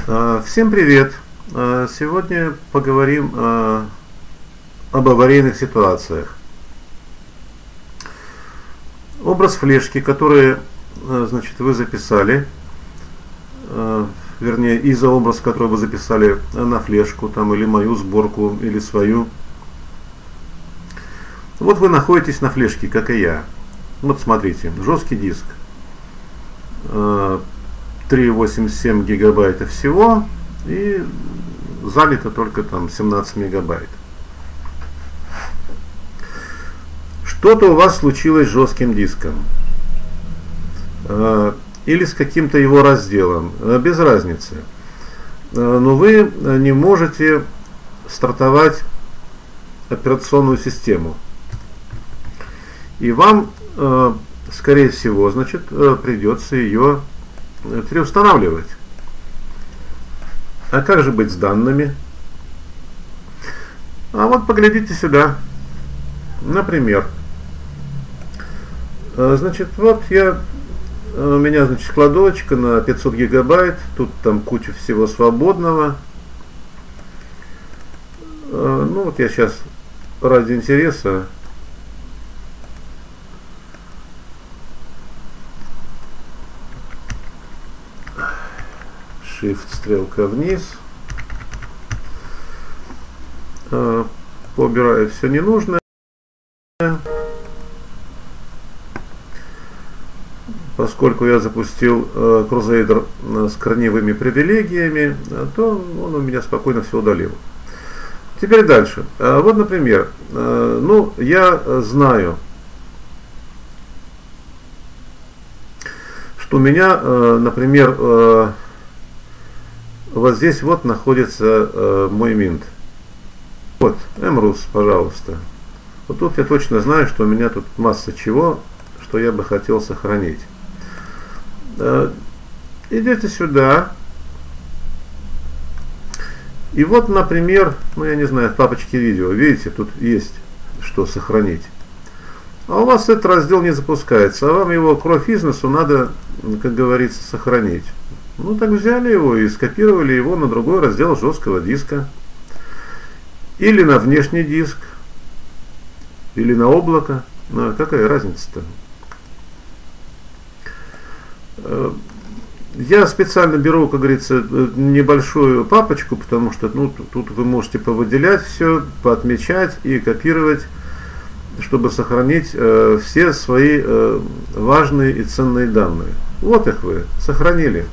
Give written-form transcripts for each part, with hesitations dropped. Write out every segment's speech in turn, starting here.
Всем привет! Сегодня поговорим об аварийных ситуациях. Образ флешки, который вы записали, вернее, изообраз, который вы записали на флешку, там, или мою сборку, или свою. Вот вы находитесь на флешке, как и я. Вот смотрите, жесткий диск. 3,87 гигабайта всего, и залито только там 17 мегабайт. Что-то у вас случилось с жестким диском или с каким-то его разделом, без разницы, но вы не можете стартовать операционную систему, и вам, скорее всего, придется ее переустанавливать. А как же быть с данными? А вот поглядите сюда. Например, вот у меня, кладовочка на 500 гигабайт, тут там куча всего свободного. Ну вот я сейчас ради интереса Shift, стрелка вниз, поубираю все ненужное, поскольку я запустил Crusader с корневыми привилегиями, то он у меня спокойно все удалил. Теперь дальше. Вот, например, я знаю, что у меня, например, вот здесь вот находится мой Mint. Вот, MRUS, пожалуйста. Вот тут я точно знаю, что у меня тут масса чего, что я бы хотел сохранить. Идете сюда. И вот, например, я не знаю, в папочке видео, видите, тут есть что сохранить. А у вас этот раздел не запускается, а вам его кровь из носу надо, как говорится, сохранить. Ну так взяли его и скопировали его на другой раздел жесткого диска. Или на внешний диск. Или на облако. Ну, какая разница-то? Я специально беру, как говорится, небольшую папочку, потому что тут вы можете повыделять все, поотмечать и копировать, чтобы сохранить все свои важные и ценные данные. Вот их вы сохранили.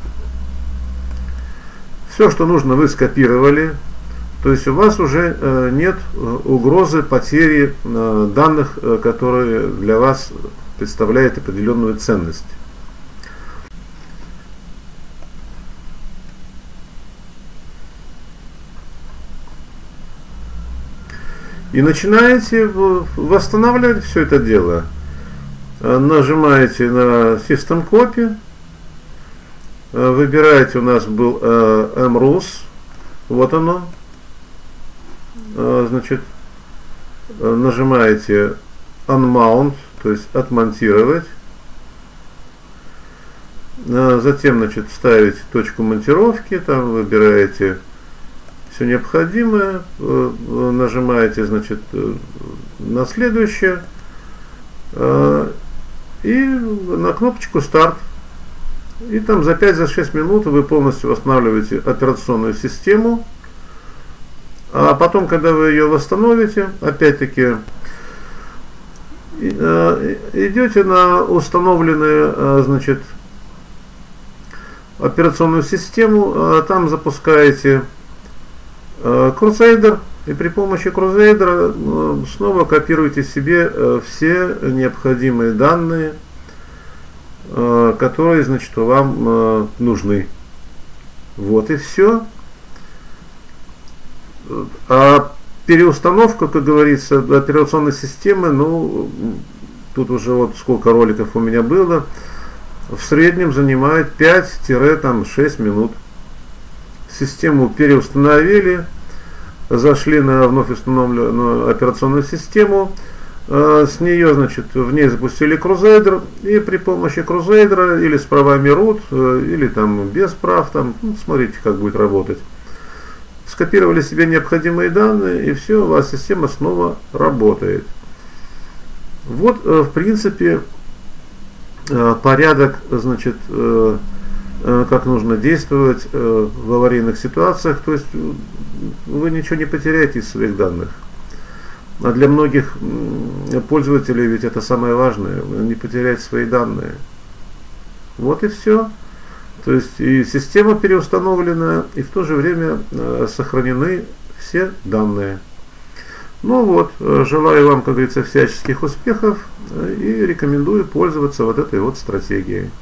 Все, что нужно, вы скопировали, то есть у вас уже нет угрозы потери данных, которые для вас представляют определенную ценность. И начинаете восстанавливать все это дело. Нажимаете на System Copy. Выбираете, у нас был MRUS, вот оно, нажимаете Unmount, то есть отмонтировать, затем, ставите точку монтировки, там выбираете все необходимое, нажимаете, на следующее, и на кнопочку Старт. И там за 5-6 минут вы полностью восстанавливаете операционную систему. А потом, когда вы ее восстановите, опять-таки идете на установленную, операционную систему, там запускаете Crusader, и при помощи Crusader снова копируете себе все необходимые данные, которые, вам нужны. Вот и все. А переустановка, как говорится, операционной системы, тут уже вот сколько роликов у меня было, в среднем занимает 5-6 минут. Систему переустановили, зашли на вновь установленную операционную систему, С нее, значит, в ней запустили Crusader, и при помощи Crusader или с правами root, или там без прав, там, ну, смотрите, как будет работать. Скопировали себе необходимые данные, и все, у вас система снова работает. Вот, в принципе, порядок, значит, как нужно действовать в аварийных ситуациях, то есть вы ничего не потеряете из своих данных. А для многих пользователей ведь это самое важное, не потерять свои данные. Вот и все. То есть и система переустановлена, и в то же время сохранены все данные. Ну вот, желаю вам, как говорится, всяческих успехов и рекомендую пользоваться вот этой вот стратегией.